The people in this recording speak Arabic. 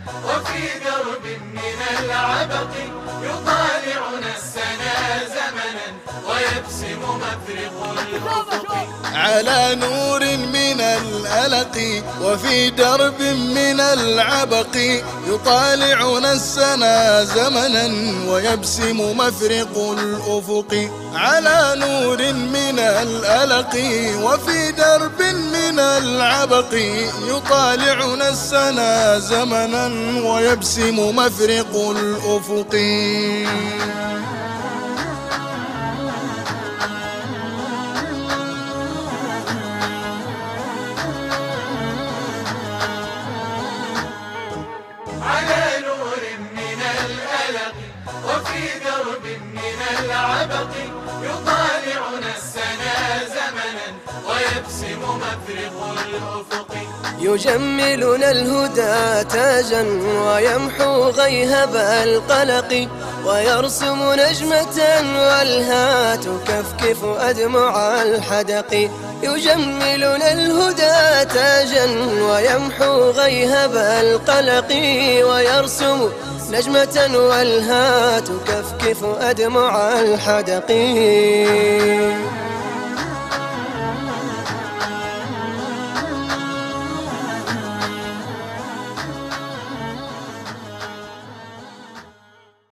وفي درب من العبق يطالعنا السنا زمنا ويبسم مفرق الأفق. على نور من الألق وفي درب من العبق يطالعنا السنا زمنا ويبسم مفرق الأفق. على نور من الألق وفي درب من العبق يطالعنا السنا زمنا ويبسم مفرق الأفق. على نور من الألق وفي درب من العبق يطالعنا السنا زمنا ويبسم مفرق الأفق. يجملنا الهدى تاجا ويمحو غيهب القلق ويرسم نجمة والها تكفكف أدمع الحدق. يجملنا الهدى تاجا ويمحو غيهب القلق ويرسم نجمة والها تكفكف أدمع الحدق.